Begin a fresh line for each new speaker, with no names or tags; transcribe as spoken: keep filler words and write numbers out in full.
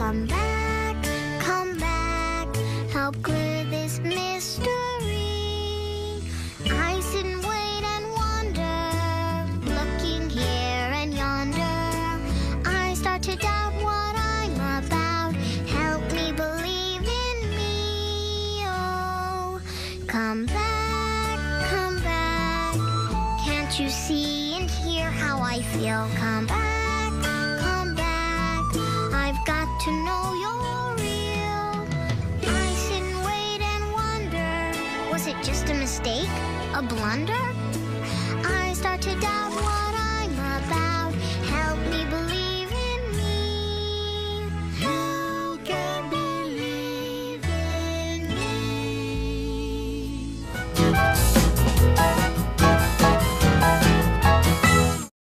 Come back, come back, help clear this mystery. I sit and wait and wonder, looking here and yonder. I start to doubt what I'm about. Help me believe in me. Oh, come back, come back. Can't you see and hear how I feel? Come back, come back. I've got to know you're real. I sit and wait and wonder, was it just a mistake? A blunder? I start to doubt what